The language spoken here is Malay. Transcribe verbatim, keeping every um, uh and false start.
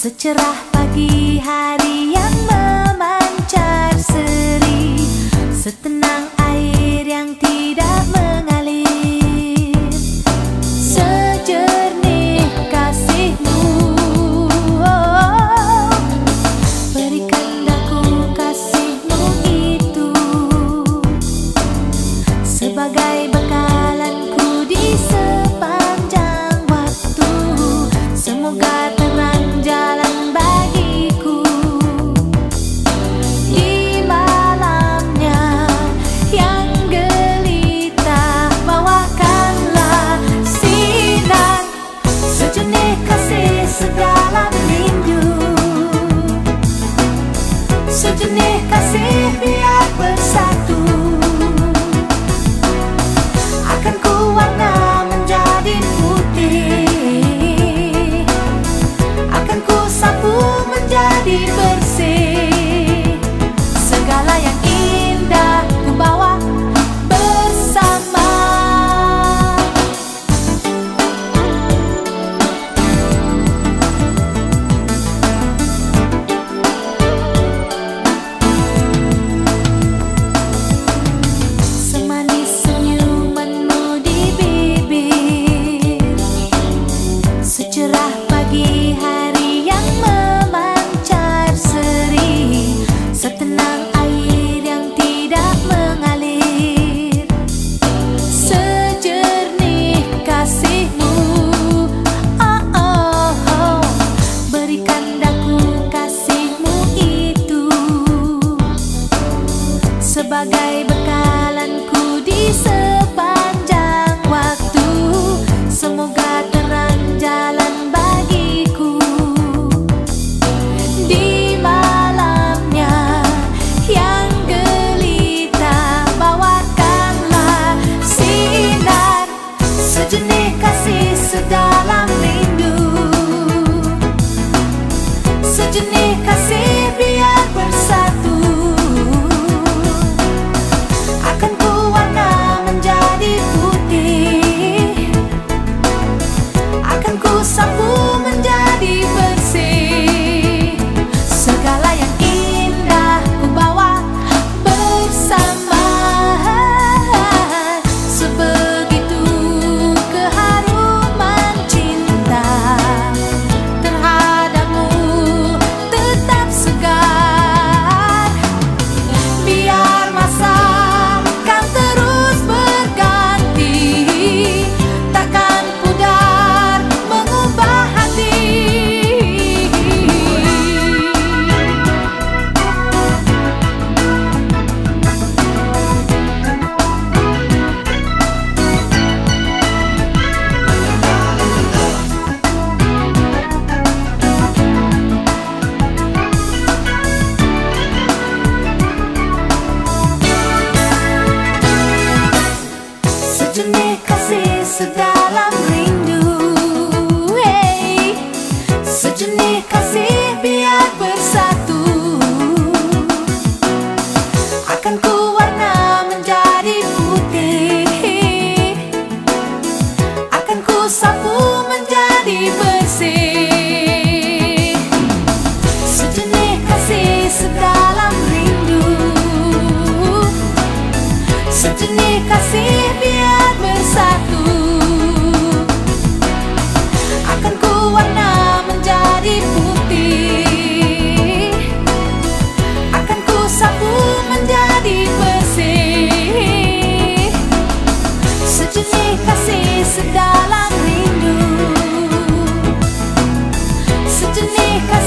Secerah pagi hari yang memancar seri, setenang air yang tidak mengalir, sejernih kasihmu. Oh, berikan daku kasihmu itu sebagai bekalanku di sepanjang waktu. Semoga terang jalan bagiku di malamnya yang gelita. Bawakanlah sinar sejenis kasih sedalam rindu, sejenis kasih biar bersatu. Akan ku warna menjadi putih, akan ku sapu menjadi bersih. Segala yang indah ku bawa bersama. Semanis senyumanmu di bibir, secerah pagi hari yang memancar seri, setenang air yang tidak mengalir, sejernih kasihmu. Oh, oh, oh, berikan daku kasihmu itu sebagai bekalanku di sepanjang waktu. Semoga terang jalan bagiku di malamnya yang gelita. Bawakanlah sinar sejenis kasih sedalam rindu, sejenis kasih biar bersatu. Akan ku warna menjadi putih, akan ku sapu menjadi bersih. Segala yang indah ku bawa bersama. Sebegitu keharuman cinta terhadapmu tetap segar. Biar masa kan terus berganti, takkan pudar mengubah hati. Sejenis kasih sedalam rindu, hey, sejenis kasih biar bersatu. Akan ku warna menjadi putih, akan ku sapu menjadi bersih. Sejenis kasih sedalam rindu, sejenis kasih biar bersatu. Akan ku warna menjadi putih, akan ku sapu menjadi bersih. Sejenis kasih sedalam rindu, sejenis kasih